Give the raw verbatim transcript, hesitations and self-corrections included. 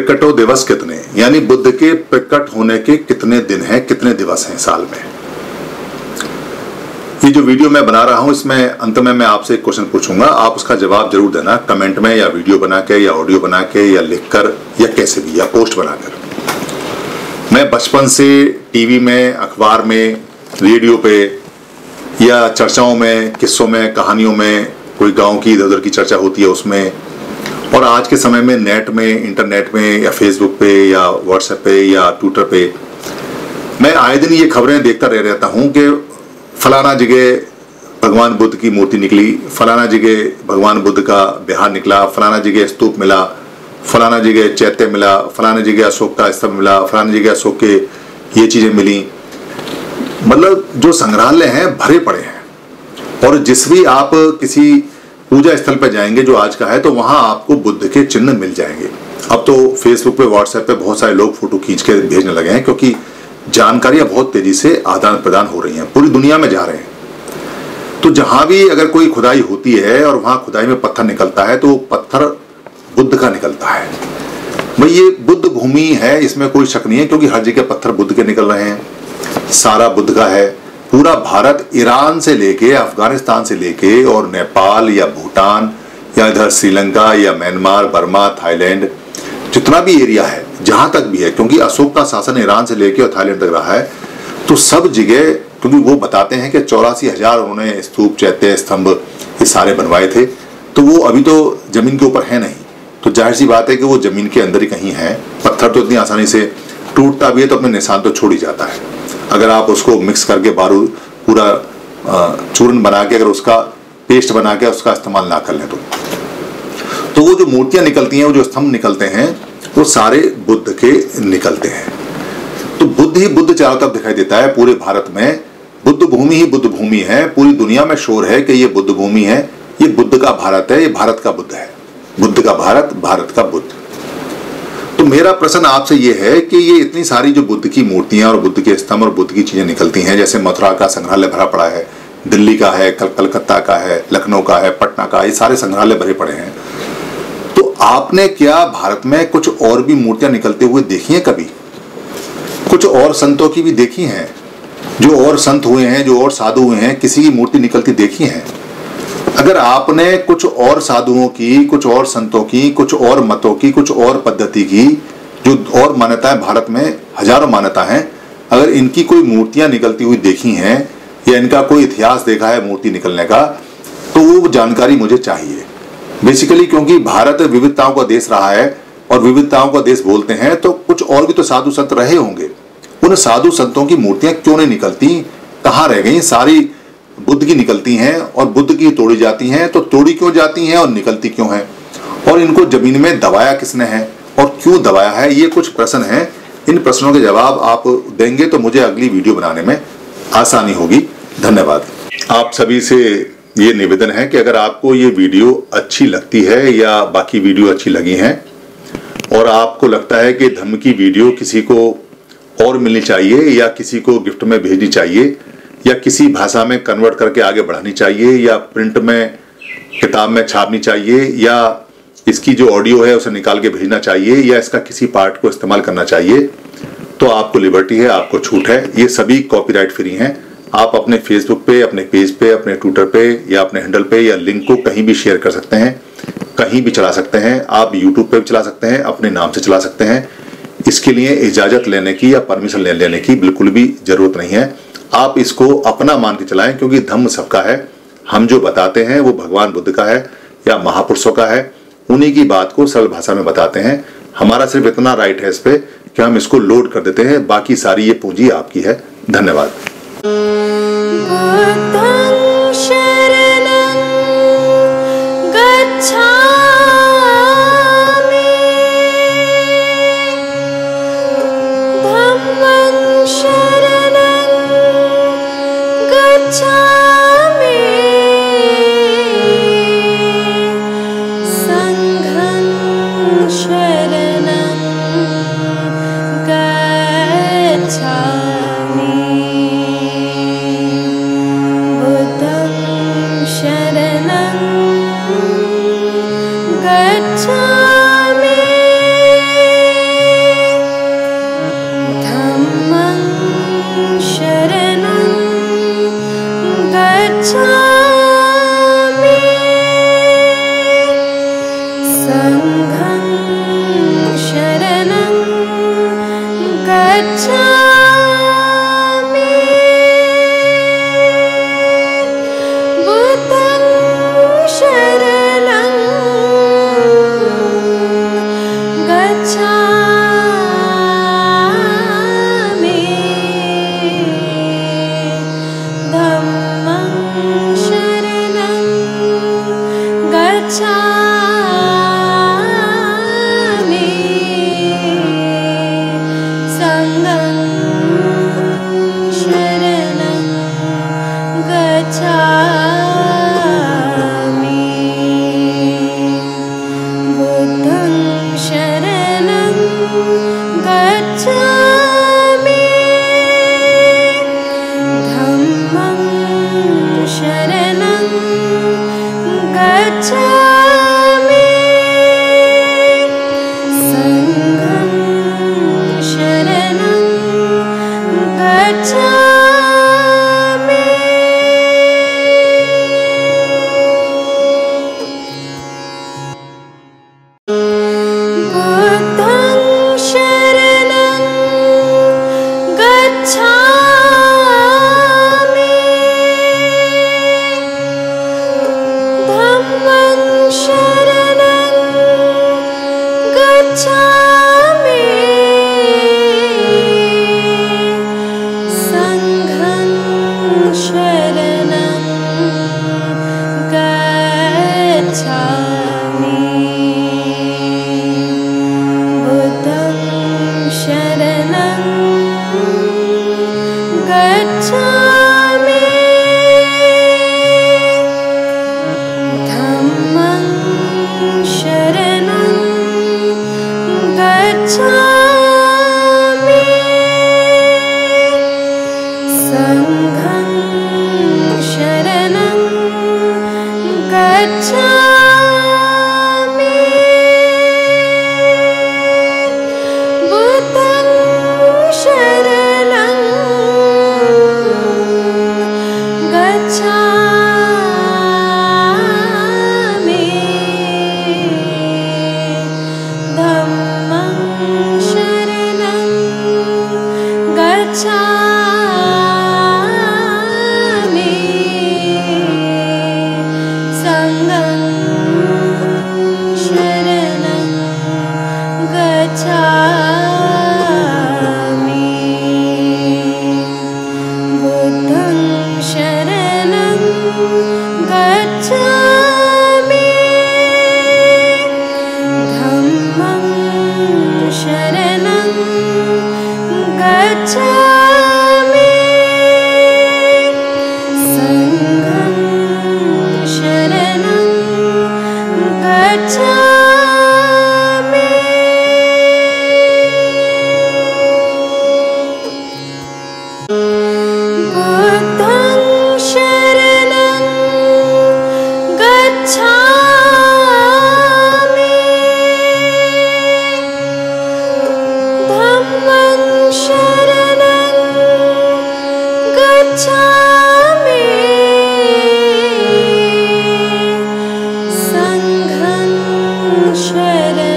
प्रकटो दिवस कितने, यानी बुद्ध के प्रकट होने के कितने दिन हैं, कितने दिवस हैं साल में। ये जो वीडियो मैं बना रहा हूं इसमें अंत में मैं आपसे एक क्वेश्चन पूछूंगा, आप उसका जवाब जरूर देना कमेंट में, या वीडियो बना के, या ऑडियो बना के, या लिखकर, या कैसे भी, या पोस्ट बनाकर। मैं बचपन से टीवी में, अखबार में, रेडियो पे, या चर्चाओं में, किस्सों में, कहानियों में, कोई गांव की इधर उधर की चर्चा होती है उसमें, और आज के समय में नेट में, इंटरनेट में, या फेसबुक पे, या व्हाट्सएप पे, या ट्विटर पे, मैं आए दिन ये खबरें देखता रह रहता हूँ कि फलाना जगह भगवान बुद्ध की मूर्ति निकली, फलाना जगह भगवान बुद्ध का बिहार निकला, फलाना जगह स्तूप मिला, फलाना जगह चैत्य मिला, फलाना जगह अशोक का स्तंभ मिला, फलाना जगह अशोक के ये चीजें मिली। मतलब जो संग्रहालय हैं भरे पड़े हैं, और जिस भी आप किसी पूजा स्थल पर जाएंगे जो आज का है, तो वहां आपको बुद्ध के चिन्ह मिल जाएंगे। अब तो फेसबुक पे, व्हाट्सएप पे बहुत सारे लोग फोटो खींच के भेजने लगे हैं, क्योंकि जानकारियां बहुत तेजी से आदान प्रदान हो रही हैं, पूरी दुनिया में जा रहे हैं। तो जहां भी अगर कोई खुदाई होती है और वहां खुदाई में पत्थर निकलता है, तो पत्थर बुद्ध का निकलता है। भाई ये बुद्ध भूमि है, इसमें कोई शक नहीं है, क्योंकि हर जगह पत्थर बुद्ध के निकल रहे हैं, सारा बुद्ध का है। पूरा भारत ईरान से लेके, अफगानिस्तान से लेके, और नेपाल या भूटान, या इधर श्रीलंका या म्यांमार, बर्मा, थाईलैंड, जितना भी एरिया है, जहां तक भी है, क्योंकि अशोक का शासन ईरान से लेके और थाईलैंड तक रहा है, तो सब जगह, क्योंकि वो बताते हैं कि चौरासी हजार उन्होंने स्तूप, चैत्य, स्तंभ ये सारे बनवाए थे, तो वो अभी तो जमीन के ऊपर है नहीं, तो जाहिर सी बात है कि वो जमीन के अंदर ही कहीं है। पत्थर तो इतनी आसानी से टूटता भी है तो अपने निशान तो छोड़ ही जाता है। अगर आप उसको मिक्स करके बारूद पूरा चूर्ण बना के, अगर उसका पेस्ट बना के उसका इस्तेमाल ना कर लें तो तो वो जो मूर्तियां निकलती हैं, वो जो स्तंभ निकलते हैं, वो सारे बुद्ध के निकलते हैं। तो बुद्ध ही बुद्ध चारों तरफ दिखाई देता है पूरे भारत में। बुद्ध भूमि ही बुद्ध भूमि है, पूरी दुनिया में शोर है कि ये बुद्ध भूमि है, ये बुद्ध का भारत है, ये भारत का बुद्ध है, बुद्ध का भारत, भारत का बुद्ध। तो मेरा प्रश्न आपसे ये है कि ये इतनी सारी जो बुद्ध की मूर्तियां और बुद्ध के स्तंभ और बुद्ध की चीजें निकलती हैं, जैसे मथुरा का संग्रहालय भरा पड़ा है, दिल्ली का है, कल कलकत्ता का है, लखनऊ का है, पटना का, ये सारे संग्रहालय भरे पड़े हैं, तो आपने क्या भारत में कुछ और भी मूर्तियां निकलते हुए देखी हैं कभी? कुछ और संतों की भी देखी हैं, जो और संत हुए हैं, जो और साधु हुए हैं, किसी की मूर्ति निकलती देखी है? अगर आपने कुछ और साधुओं की, कुछ और संतों की, कुछ और मतों की, कुछ और पद्धति की, जो और मान्यताएं भारत में हजारों मान्यता हैं, अगर इनकी कोई मूर्तियां निकलती हुई देखी हैं, या इनका कोई इतिहास देखा है मूर्ति निकलने का, तो वो जानकारी मुझे चाहिए बेसिकली। क्योंकि भारत विविधताओं का देश रहा है, और विविधताओं का देश बोलते हैं, तो कुछ और भी तो साधु संत रहे होंगे। उन साधु संतों की मूर्तियां क्यों नहीं निकलती, कहाँ रह गई? सारी बुद्ध की निकलती हैं, और बुद्ध की तोड़ी जाती हैं, तो तोड़ी क्यों जाती हैं और निकलती क्यों हैं? और इनको जमीन में दबाया किसने है, और क्यों दबाया है? ये कुछ प्रश्न हैं। इन प्रश्नों के जवाब आप देंगे तो मुझे अगली वीडियो बनाने में आसानी होगी। धन्यवाद। आप सभी से ये निवेदन है कि अगर आपको ये वीडियो अच्छी लगती है, या बाकी वीडियो अच्छी लगी हैं, और आपको लगता है कि धम्म की वीडियो किसी को और मिलनी चाहिए, या किसी को गिफ्ट में भेजनी चाहिए, या किसी भाषा में कन्वर्ट करके आगे बढ़ानी चाहिए, या प्रिंट में किताब में छापनी चाहिए, या इसकी जो ऑडियो है उसे निकाल के भेजना चाहिए, या इसका किसी पार्ट को इस्तेमाल करना चाहिए, तो आपको लिबर्टी है, आपको छूट है। ये सभी कॉपीराइट फ्री हैं। आप अपने फेसबुक पे, अपने पेज पे, अपने ट्विटर पे, या अपने हैंडल पे, या लिंक को कहीं भी शेयर कर सकते हैं, कहीं भी चला सकते हैं। आप यूट्यूब पे भी चला सकते हैं, अपने नाम से चला सकते हैं। इसके लिए इजाजत लेने की या परमिशन ले लेने की बिल्कुल भी जरूरत नहीं है। आप इसको अपना मान के चलाएं, क्योंकि धम्म सबका है। हम जो बताते हैं वो भगवान बुद्ध का है या महापुरुषों का है, उन्हीं की बात को सरल भाषा में बताते हैं। हमारा सिर्फ इतना राइट है इस पे कि हम इसको लोड कर देते हैं, बाकी सारी ये पूंजी आपकी है। धन्यवाद। गच्छामि। शरणं